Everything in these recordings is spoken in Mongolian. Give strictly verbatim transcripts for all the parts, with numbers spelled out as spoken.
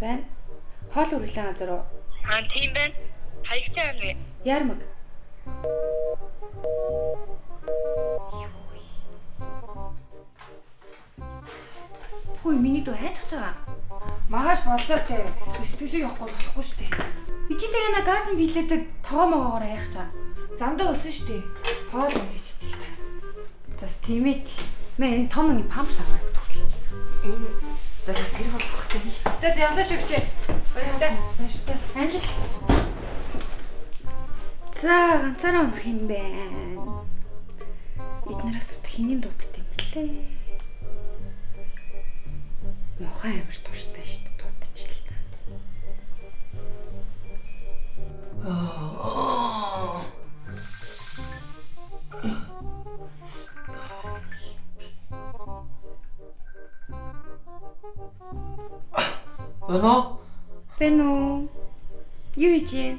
Байна. Хоол үргэлэн газар уу? Аа тийм байна. Хаягтай байна вэ? Ярмаг. Хөөе, миний дүү хайчих байгаа. Магаш болцоотой. Бэлтгэшиг явахгүй болохгүй шүү дээ. Ичитэйг на газан билээдэг тоомоогоор хайчих чаа. Замдаа өсөн шүү дээ. Хоол унд ичтэй л та. Tas тийм ээ. Мэн том нэг памперс аваад өгөх. Энэ tas гэр болох гэдэг биш. За явлаа шүгчээ. Баяртай. Баяртай. Амжил. За ганцаараа унах юм байна. Эднээс хэний дууддаг юм блэ? Мохоо амир туртай шүү дээ дуудчихлаа. Аа. Бэно? Бэно. Юу хийж?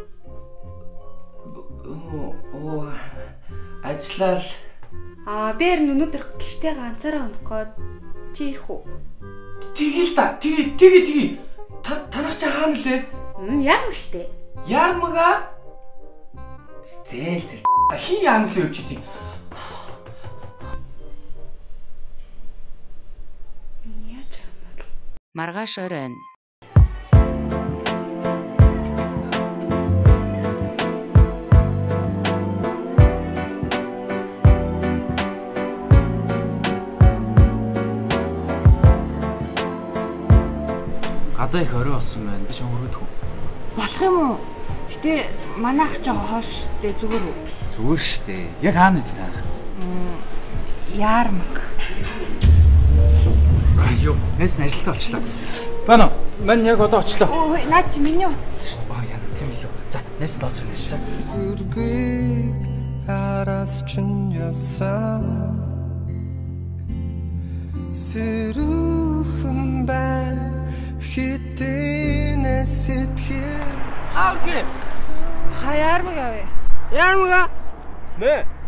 Оо ажиллал. Аа, би харин өнөөдөр гэртээ ганцаараа унах гээд чи ирэх үү? Тэгэл та. Тэгээ тэгээ тэгээ. Та танах чи хаана лээ? Мм, ярмаг штэ. Ярмага? Зээл зээл. Хин яам лээ чи тийм. Яаж ямаг? Маргааш оройн. Гадаа их орой болсон байна. Би ч хөргөдөх үү? Болох юм уу? Гэтэ манайх ч хоош штэ зүгээр үү? Зүгээр штэ. Яг хаана вэ таах? Ярмаг. Аюу, нэс нь ажилтаа олчлоо. Бана, мань яг одоо очлоо. Өө, наа чи миний утас шүү. Аа, яг тийм л үү. За, нэс нь дооцоо хэлсэн. Сэрүүхэн байна хитэнэ сэтгэл. Аа, окей. Хаяармаг авъя. Ярмага. Мэ.